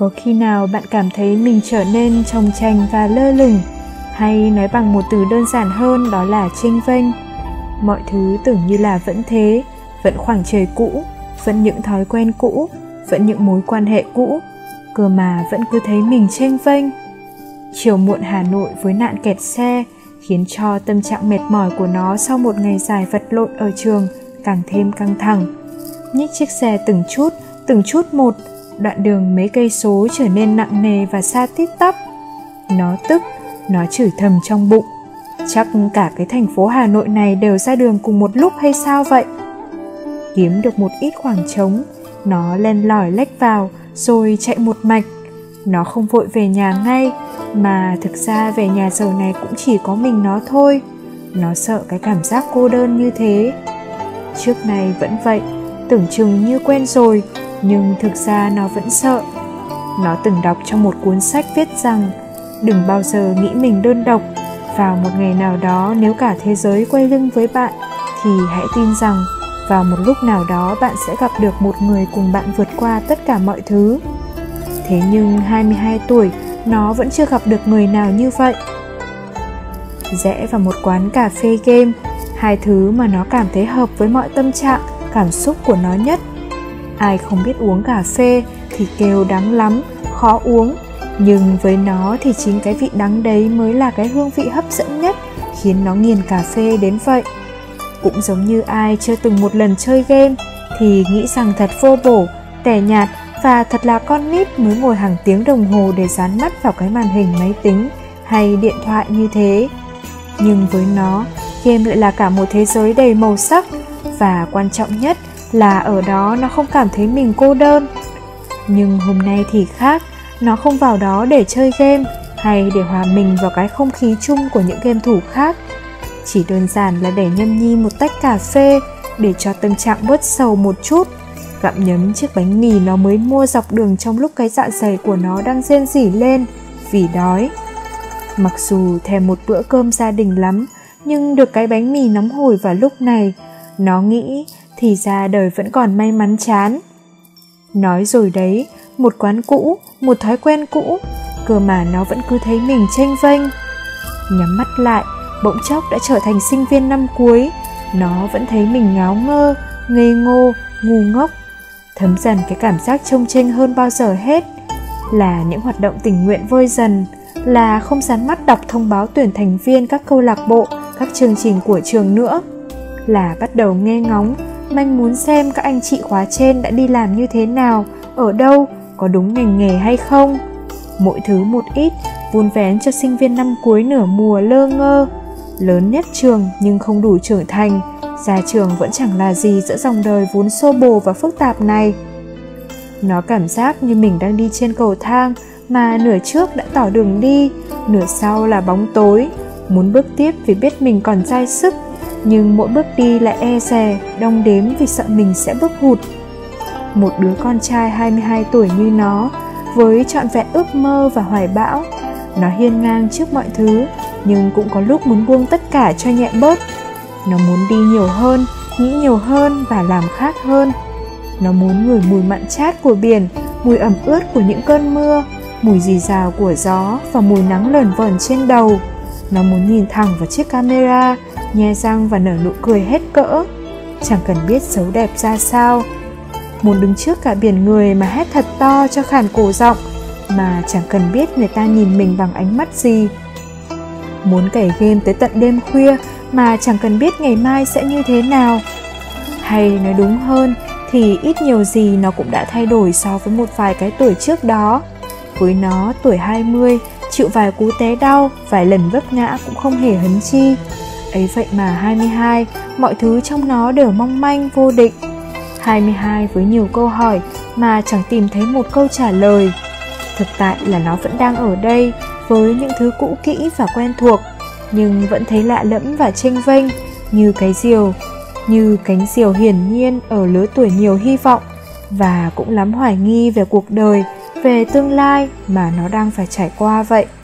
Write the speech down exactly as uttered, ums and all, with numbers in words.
Có khi nào bạn cảm thấy mình trở nên chồng chành và lơ lửng, hay nói bằng một từ đơn giản hơn đó là chênh vênh? Mọi thứ tưởng như là vẫn thế, vẫn khoảng trời cũ, vẫn những thói quen cũ, vẫn những mối quan hệ cũ, cơ mà vẫn cứ thấy mình chênh vênh. Chiều muộn Hà Nội với nạn kẹt xe khiến cho tâm trạng mệt mỏi của nó sau một ngày dài vật lộn ở trường càng thêm căng thẳng. Nhích chiếc xe từng chút, từng chút một, đoạn đường mấy cây số trở nên nặng nề và xa tít tắp. Nó tức, nó chửi thầm trong bụng. Chắc cả cái thành phố Hà Nội này đều ra đường cùng một lúc hay sao vậy? Kiếm được một ít khoảng trống, nó len lỏi lách vào rồi chạy một mạch. Nó không vội về nhà ngay, mà thực ra về nhà giờ này cũng chỉ có mình nó thôi. Nó sợ cái cảm giác cô đơn như thế. Trước này vẫn vậy, tưởng chừng như quen rồi, nhưng thực ra nó vẫn sợ. Nó từng đọc trong một cuốn sách viết rằng đừng bao giờ nghĩ mình đơn độc. Vào một ngày nào đó, nếu cả thế giới quay lưng với bạn, thì hãy tin rằng vào một lúc nào đó bạn sẽ gặp được một người cùng bạn vượt qua tất cả mọi thứ. Thế nhưng hai mươi hai tuổi, nó vẫn chưa gặp được người nào như vậy. Rẽ vào một quán cà phê game, hai thứ mà nó cảm thấy hợp với mọi tâm trạng, cảm xúc của nó nhất. Ai không biết uống cà phê thì kêu đắng lắm, khó uống. Nhưng với nó thì chính cái vị đắng đấy mới là cái hương vị hấp dẫn nhất, khiến nó nghiền cà phê đến vậy. Cũng giống như ai chưa từng một lần chơi game thì nghĩ rằng thật vô bổ, tẻ nhạt và thật là con nít mới ngồi hàng tiếng đồng hồ để dán mắt vào cái màn hình máy tính hay điện thoại như thế. Nhưng với nó, game lại là cả một thế giới đầy màu sắc, và quan trọng nhất là ở đó nó không cảm thấy mình cô đơn. Nhưng hôm nay thì khác, nó không vào đó để chơi game hay để hòa mình vào cái không khí chung của những game thủ khác. Chỉ đơn giản là để nhâm nhi một tách cà phê để cho tâm trạng bớt sầu một chút, gặm nhấm chiếc bánh mì nó mới mua dọc đường trong lúc cái dạ dày của nó đang rên rỉ lên vì đói. Mặc dù thèm một bữa cơm gia đình lắm, nhưng được cái bánh mì nóng hổi vào lúc này, nó nghĩ thì ra đời vẫn còn may mắn chán. Nói rồi đấy, một quán cũ, một thói quen cũ, cơ mà nó vẫn cứ thấy mình chênh vênh. Nhắm mắt lại, bỗng chốc đã trở thành sinh viên năm cuối. Nó vẫn thấy mình ngáo ngơ, ngây ngô, ngu ngốc. Thấm dần cái cảm giác chông chênh hơn bao giờ hết là những hoạt động tình nguyện vơi dần, là không dán mắt đọc thông báo tuyển thành viên các câu lạc bộ, các chương trình của trường nữa, là bắt đầu nghe ngóng, manh muốn xem các anh chị khóa trên đã đi làm như thế nào, ở đâu, có đúng ngành nghề hay không. Mỗi thứ một ít, vun vén cho sinh viên năm cuối nửa mùa lơ ngơ. Lớn nhất trường nhưng không đủ trưởng thành, ra trường vẫn chẳng là gì giữa dòng đời vốn xô bồ và phức tạp này. Nó cảm giác như mình đang đi trên cầu thang mà nửa trước đã tỏ đường đi, nửa sau là bóng tối. Muốn bước tiếp vì biết mình còn dai sức, nhưng mỗi bước đi lại e dè, đong đếm vì sợ mình sẽ bước hụt. Một đứa con trai hai mươi hai tuổi như nó, với trọn vẹn ước mơ và hoài bão, nó hiên ngang trước mọi thứ, nhưng cũng có lúc muốn buông tất cả cho nhẹ bớt. Nó muốn đi nhiều hơn, nghĩ nhiều hơn và làm khác hơn. Nó muốn ngửi mùi mặn chát của biển, mùi ẩm ướt của những cơn mưa, mùi rì rào của gió và mùi nắng lờn vờn trên đầu. Nó muốn nhìn thẳng vào chiếc camera, nhe răng và nở nụ cười hết cỡ, chẳng cần biết xấu đẹp ra sao. Muốn đứng trước cả biển người mà hét thật to cho khàn cổ giọng, mà chẳng cần biết người ta nhìn mình bằng ánh mắt gì. Muốn cày game tới tận đêm khuya mà chẳng cần biết ngày mai sẽ như thế nào. Hay nói đúng hơn thì ít nhiều gì nó cũng đã thay đổi so với một vài cái tuổi trước đó. Với nó, tuổi hai mươi, chịu vài cú té đau, vài lần vấp ngã cũng không hề hấn chi. Ấy vậy mà hai mươi hai, mọi thứ trong nó đều mong manh, vô định. hai mươi hai với nhiều câu hỏi mà chẳng tìm thấy một câu trả lời. Thực tại là nó vẫn đang ở đây với những thứ cũ kỹ và quen thuộc, nhưng vẫn thấy lạ lẫm và chênh vênh, như cái diều, như cánh diều hiển nhiên ở lứa tuổi nhiều hy vọng, và cũng lắm hoài nghi về cuộc đời, về tương lai mà nó đang phải trải qua vậy.